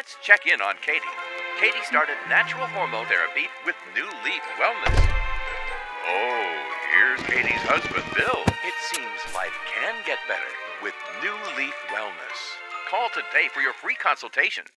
Let's check in on Katie. Katie started natural hormone therapy with New Leaf Wellness. Oh, here's Katie's husband, Bill. It seems life can get better with New Leaf Wellness. Call today for your free consultation.